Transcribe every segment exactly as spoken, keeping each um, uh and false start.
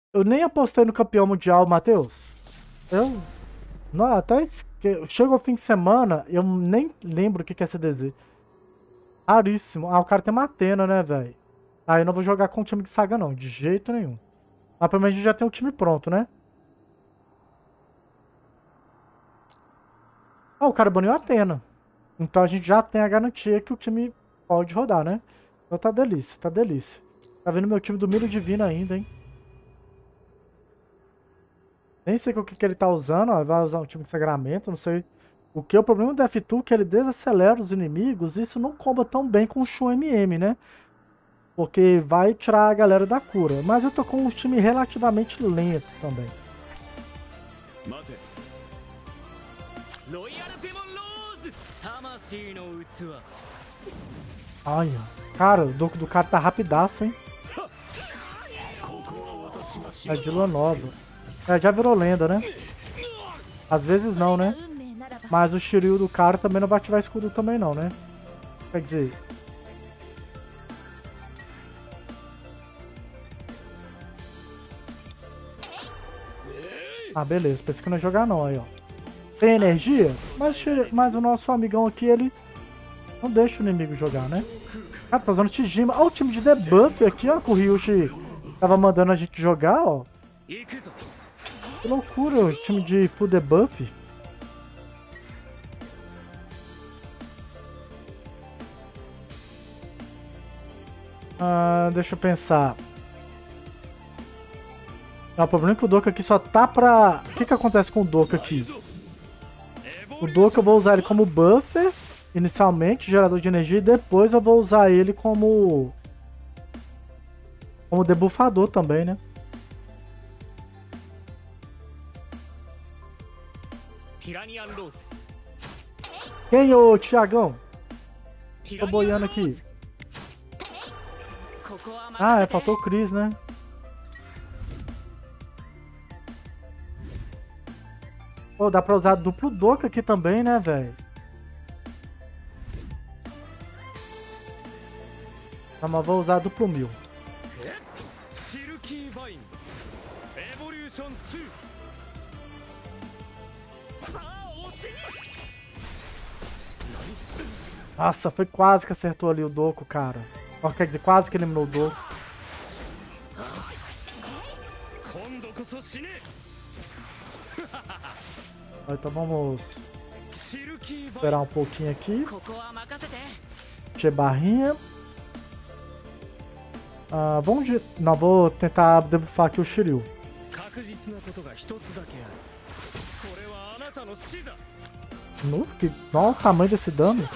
Eu nem apostei no campeão mundial, Matheus. Eu. Não, até esque... chega o fim de semana, eu nem lembro o que que é C D Z. Raríssimo. Ah, o cara tem uma Atena, né, velho? Ah, eu não vou jogar com o time de saga, não, de jeito nenhum. Mas pelo menos a gente já tem o time pronto, né? Ah, o cara baniu a Atena. Então a gente já tem a garantia que o time pode rodar, né? Então tá delícia, tá delícia. Tá vendo meu time do Milho Divino ainda, hein? Nem sei o que, que ele tá usando, ó. Vai usar um time de sagramento, não sei. O que é o problema do F dois é que ele desacelera os inimigos. E isso não comba tão bem com o Shun M M, né? Porque vai tirar a galera da cura. Mas eu tô com um time relativamente lento também. Olha, cara, o Doku do cara tá rapidaço, hein? É de lua nova. É, já virou lenda, né? Às vezes não, né? Mas o Shiryu do cara também não vai ativar escudo também não, né? Quer dizer... Ah, beleza. Pensei que não ia jogar não, aí, ó. Tem energia? Mas, mas o nosso amigão aqui, ele não deixa o inimigo jogar, né? Ah, tá usando Tijima. Olha o time de debuff aqui, ó, que o Ryushi tava mandando a gente jogar, ó. Que loucura, o time de full debuff. Ah, deixa eu pensar. Não, o problema é que o Doku aqui só tá pra... O que que acontece com o Doku aqui? O Doku eu vou usar ele como buffer, inicialmente, gerador de energia, e depois eu vou usar ele como... Como debuffador também, né? Quem, ô Thiagão? Tô boiando aqui. Ah, é, faltou o Chris, né? Pô, dá pra usar duplo Doku aqui também, né, velho? Tá, mas vou usar duplo mil. Nossa, foi quase que acertou ali o Doku, cara. Ó, quer dizer, quase que eliminou o Doku. Então vamos esperar um pouquinho aqui. Encher barrinha. Ah, vamos de... Não, vou tentar debuffar aqui o Shiryu. No, que... Olha o tamanho desse dano.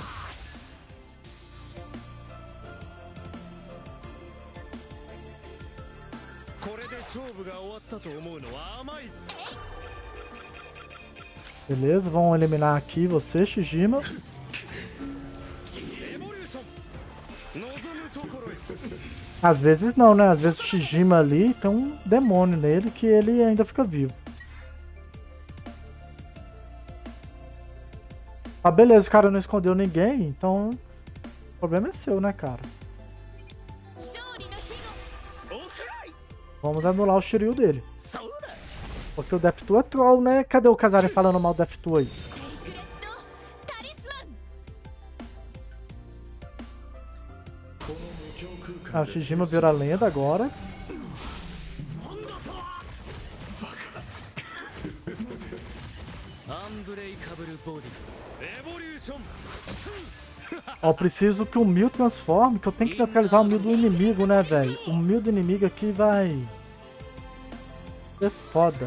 Beleza, vamos eliminar aqui você, Shijima. Às vezes não, né? Às vezes o Shijima ali tem um demônio nele que ele ainda fica vivo. Ah, beleza, o cara não escondeu ninguém, então o problema é seu, né, cara? Vamos anular o Shiryu dele. Porque o Death dois é troll, né? Cadê o Kazari falando mal do Death dois aí? Ah, o Shijima virou a lenda agora. Ó, preciso que o Mil transforme, que eu tenho que neutralizar o Mil do inimigo, né, velho? O Mil do inimigo aqui vai... É foda.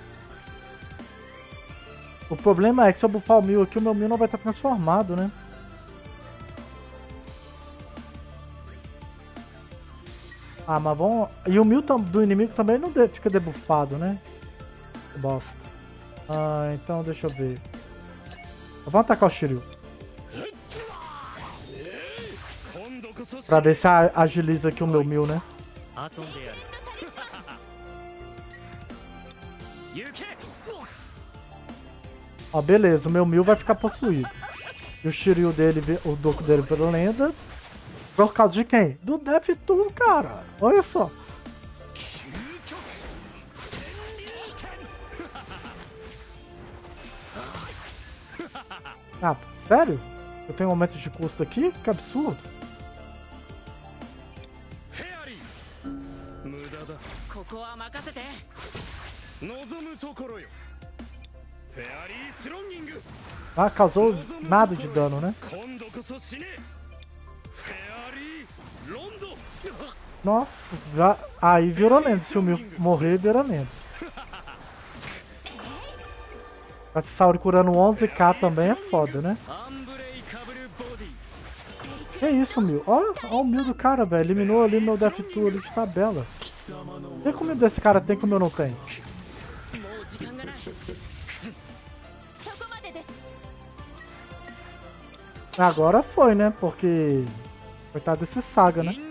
O problema é que se eu buffar o Mil aqui, o meu Mil não vai estar transformado, né? Ah, mas vamos... E o Mil do inimigo também não fica debuffado, né? Bosta. Ah, então deixa eu ver. Vamos atacar o Shiryu. Pra ver se agiliza aqui o meu Mil, né? Ó, beleza, o meu Mil vai ficar possuído. E o Shiryu dele, o Doku dele pela lenda. Por causa de quem? Do Death dois, cara. Olha só. Ah, sério? Eu tenho um aumento de custo aqui? Que absurdo. Ah, causou nada de dano, né? Nossa, já... aí virou lento. Se o meu morrer, vira lento. Essa Sauri curando onze k também é foda, né? Que isso, Mil? Olha, olha o Mil do cara, velho. Eliminou ali meu Death Tool ali de tabela. Que comida desse cara tem que o meu não tem? Agora foi, né? Porque... coitado desse Saga, né?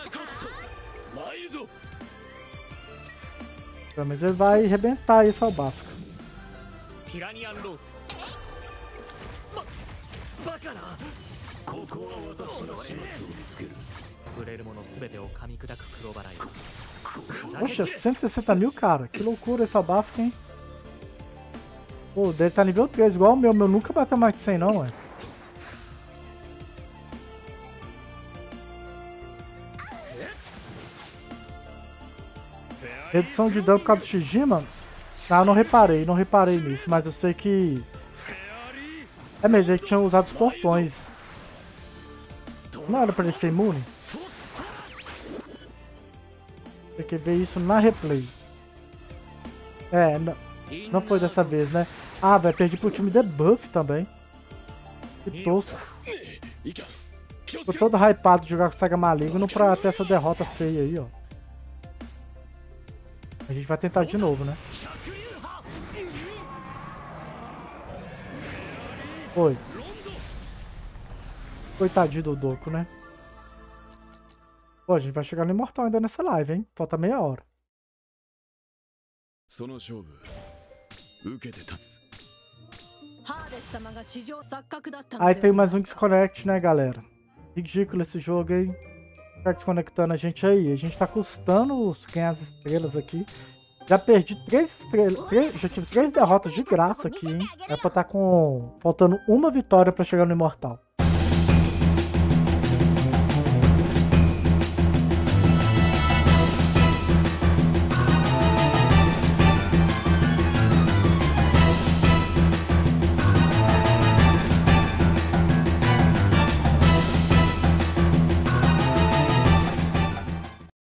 Pelo menos ele vai arrebentar aí essa Bafka. Poxa, cento e sessenta mil, cara. Que loucura essa Bafka, hein? Pô, dele tá nível três, igual o meu. O meu nunca bateu mais de cem, não, ué. Redução de dano por causa do Shijima? Ah, eu não reparei, não reparei nisso, mas eu sei que... é mesmo, ele tinha usado os portões. Não era pra ele ser imune? Tem que ver isso na replay. É, não, não foi dessa vez, né? Ah, velho, perdi pro time debuff também. Que tosco. Tô todo hypado de jogar com Saga Maligno pra ter essa derrota feia aí, ó. A gente vai tentar de novo, né? Foi. Coitadinho do Doku, né? Pô, a gente vai chegar no Imortal ainda nessa live, hein? Falta meia hora. Aí tem mais um Disconnect, né, galera? Ridículo esse jogo, hein? Tá desconectando a gente aí. A gente tá custando os quinhentas estrelas aqui. Já perdi três estrelas. três, já tive três derrotas de graça aqui, hein? É pra estar com... faltando uma vitória pra chegar no Imortal.